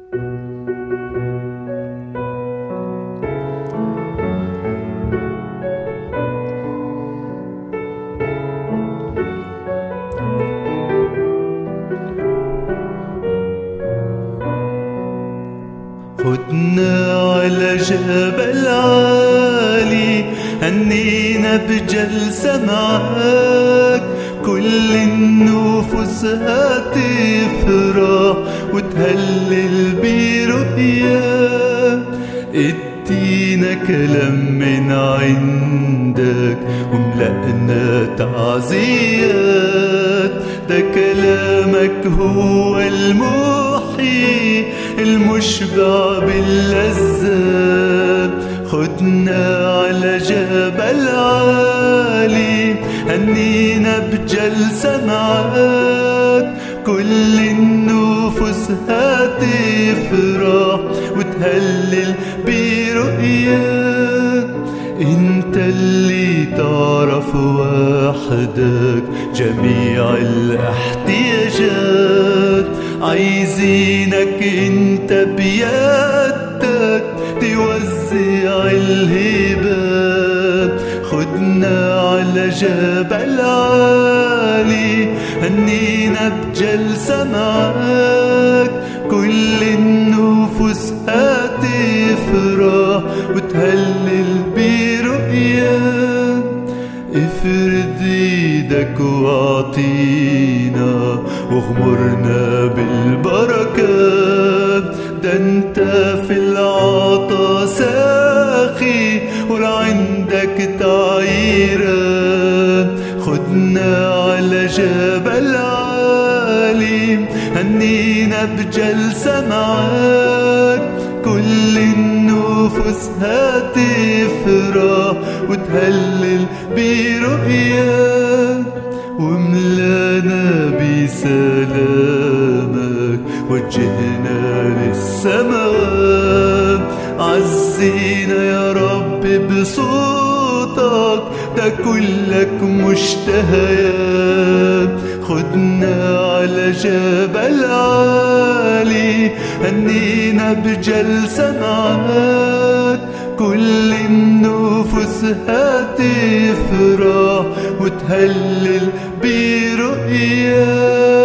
خدنا على جبل عالي، هنينا بجلسة معاك، كل النفوس هتفرح وتهلل برؤياك. ادينا كلام من عندك وملأنا تعزيات، ده كلامك هو المحيي المشبع باللذات. خدنا على جبل عالي، هنينا بجلسة معاك، كل النفوس هتفرح وتهلل برؤياك. انت اللي تعرف وحدك جميع الاحتياجات، عايزينك انت بيدك توزع الهبات. خدنا على جبل عالي، هنينا بجلسة معاك، كل النفوس هتفرح وتهلل برؤياك. افرد ايدك واعطينا واغمرنا بالبركات، ده انت في العطا ساخي وعندك تعييرات. خدنا على جبل عالي، هنينا بجلسة معاك، كل النفوس هتفرح وتهلل برؤياك. وملانا بسلامك وجهنا للسماوات، عزينا يا رب بصوتك ده كلك مشتهيات. خدنا على جبل عالي، هنينا بجلسة معاك، كل النفوس هتفرح وتهلل برؤياك.